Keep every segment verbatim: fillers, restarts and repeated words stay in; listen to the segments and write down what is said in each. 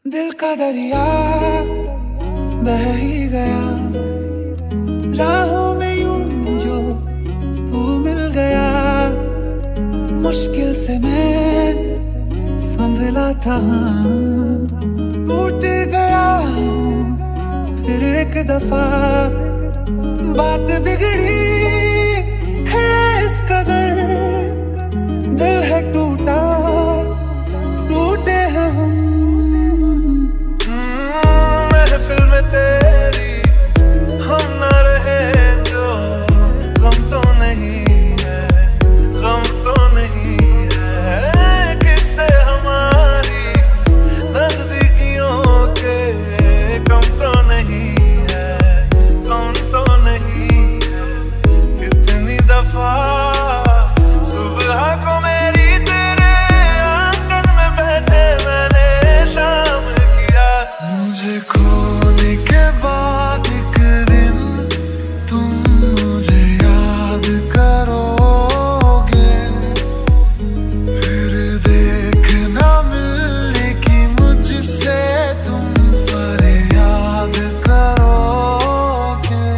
दिल का दरिया बह ही गया, राहों में यूं जो तू मिल गया। मुश्किल से मैं संभला था, टूट गया फिर एक दफा। बात बिगड़ी है इस कदर, दिल है टूटा, टूटे हैं हम। महफिल में तेरी हम ना रहे जो, गम तो नहीं है, गम तो नहीं है। किससे हमारी नजदीकियों के कम तो नहीं है, कम तो नहीं है। कितनी दफा सुबह को मेरी तेरे आंगन में बैठे मैंने शाम किया। मुझे खोने के बाद एक दिन तुम मुझे याद करोगे, फिर देखना मिलने की मुझसे तुम फरियाद करोगे।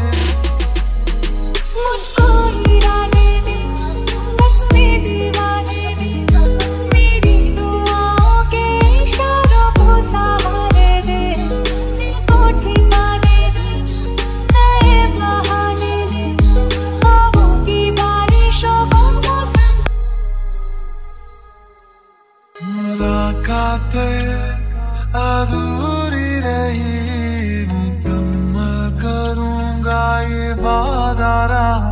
मुझको हीराने दे, बस में दीवाने दे, मेरी दुआओं के इशारों को सहारे दे। दिल को ठिकाने दे, नए बहाने दे, ख्वाबों की बारिशों को मौसम। मुलाकातें अधूरी रही, मुकम्मल करूंगा ये वादा रहा।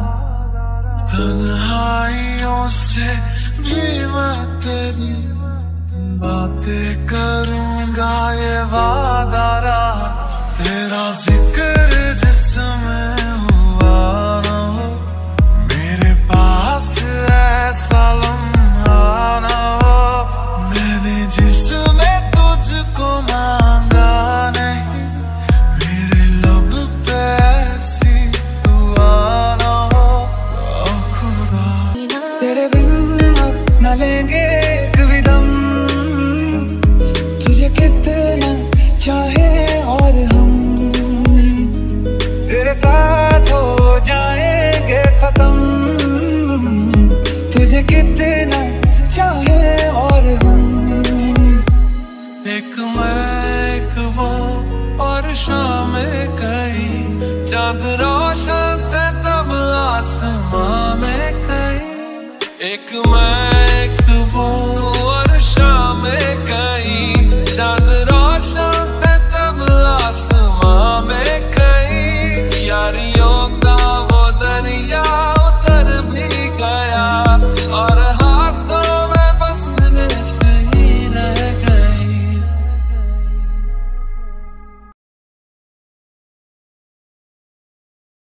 तन्हाइयों से भी मैं तेरी बातें करूंगा ये वादा रहा। तेरा जिक्र जिसमें हुआ ना हो, मेरे पास ऐसा लम्हा ना हो। मैंने जिसमें तुझको मांगा नहीं, मेरे लब पे ऐसी दुआ ना हो। ओ खुदा तेरे बिन अब न लेंगे एक भी दम, तुझे कितना चाहे और हम तेरे साथ हो जाएंगे खत्म। तुझे कितना चाहे और हम, एक मैं एक वो और शाम कई, चांद रोशन थे तब आसमां